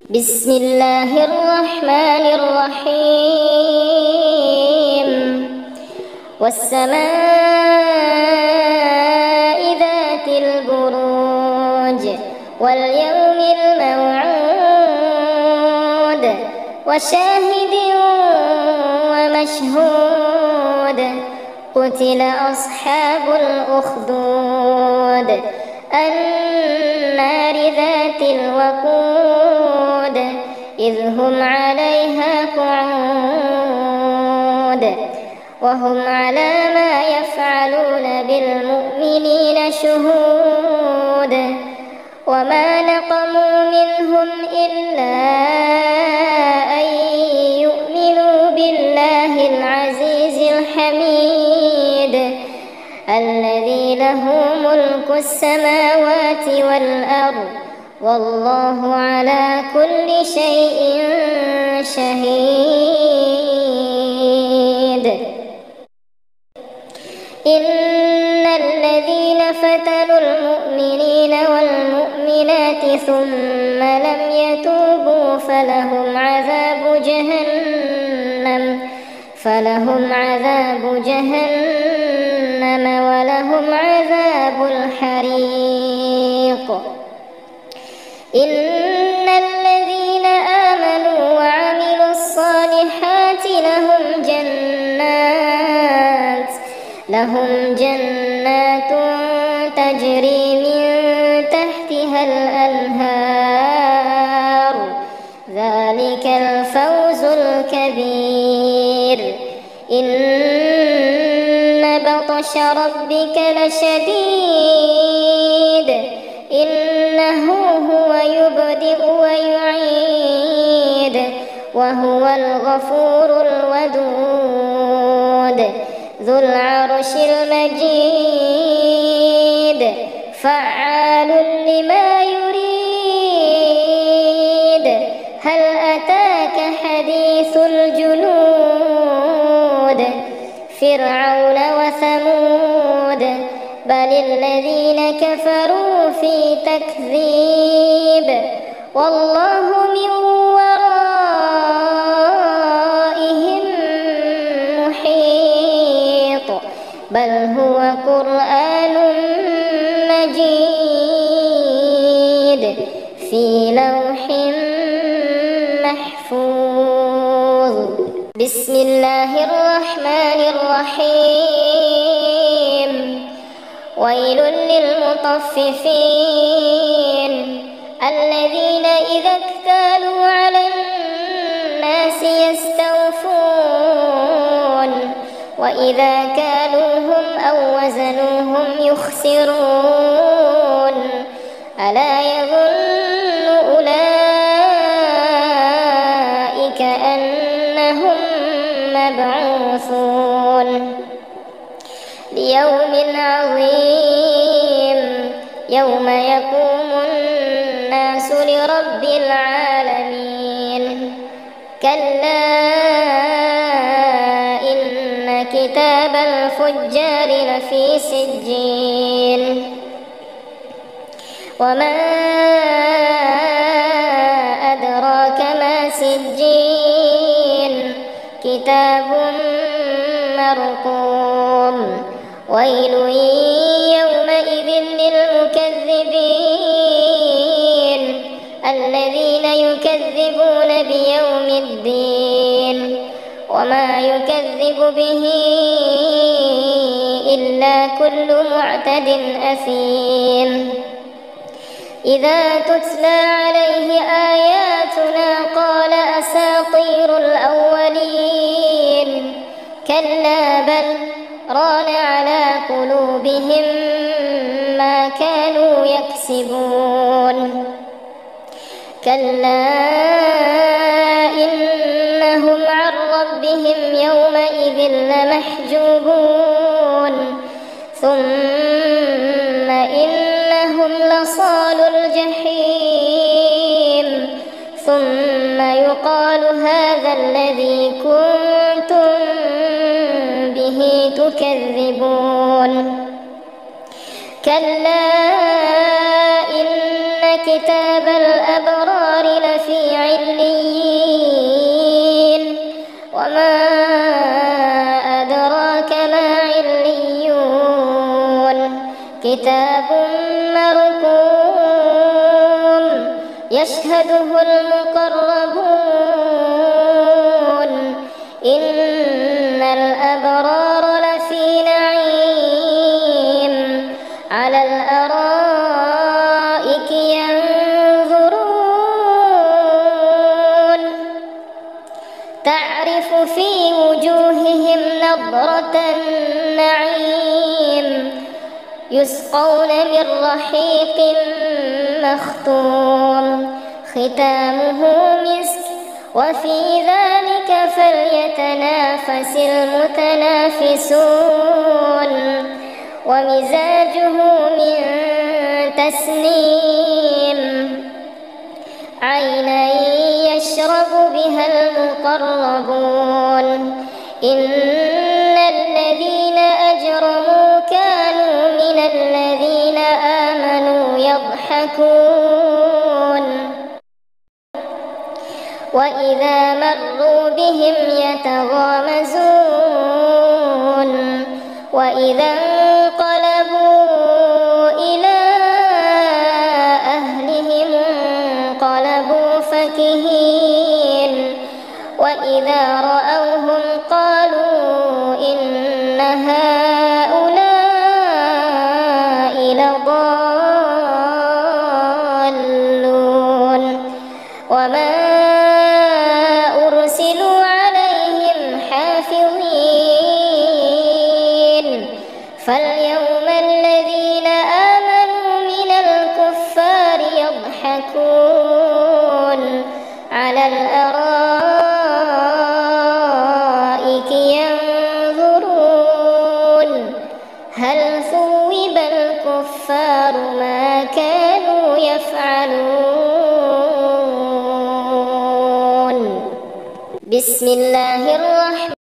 بسم الله الرحمن الرحيم والسماء ذات البروج واليوم الموعود وشاهد ومشهود قتل أصحاب الأخدود النار ذات الوقود إذ هم عليها قعود وهم على ما يفعلون بالمؤمنين شهود وما نقموا منهم إلا أن يؤمنوا بالله العزيز الحميد الذي له ملك السماوات والأرض والله على كل شيء شهيد. إن الذين فتنوا المؤمنين والمؤمنات ثم لم يتوبوا فلهم عذاب جهنم ولهم عذاب الحريق. إن الذين آمنوا وعملوا الصالحات لهم جنات تجري من تحتها الأنهار ذلك الفوز الكبير. إن بطش ربك لشديد إنه هو يبدئ ويعيد وهو الغفور الودود ذو العرش المجيد فعال لما يريد. هل أتاك حديث الجنود فرعون وثمود بل الذين كفروا في تكذيب والله من ورائهم محيط بل هو قرآن مجيد في لوح محفوظ. بسم الله الرحمن الرحيم ويل للمطففين الذين إذا اكتالوا على الناس يستوفون وإذا كالوهم أو وزنوهم يخسرون ألا يظن أولئك أنهم مبعوثون ليوم عظيم يوم يقوم الناس لرب العالمين. كلا إن كتاب الفجار لفي سجين وما أدراك ما سجين كتاب مرقوم. ويل يومئذ للمكذبين الذين يكذبون بيوم الدين وما يكذب به إلا كل معتد أثيم. إذا تتلى عليه آياتنا قال أساطير الأولين كلا بل ران على قلوبهم ما كانوا يكسبون. كلا إنهم عن ربهم يومئذ لمحجوبون ثم إنهم لصالو الجحيم ثم يقال هذا الذي كنتم به تكذبون. كلا إن كتاب الأبرار لفي يشهده المقربون إن الأبرار لفي نعيم على الأرائك ينظرون تعرف في وجوههم نضرة النعيم يسقون من رحيق مختوم ختامه مسك وفي ذلك فليتنافس المتنافسون ومزاجه من تسنيم عينا يشرب بها المقربون إن الذين أجرموا كانوا من الذين آمنوا يضحكون وإذا مروا بهم يتغامزون وإذا انقلبوا إلى أهلهم انقلبوا فكهين وإذا رأوهم قالوا إن هؤلاء لضالون وما أرسلوا عليهم حافظين فاليوم الذين آمنوا من الكفار يضحكون على الأرائك ينظرون هل ثوب الكفار ما كانوا يفعلون بسم الله الرحمن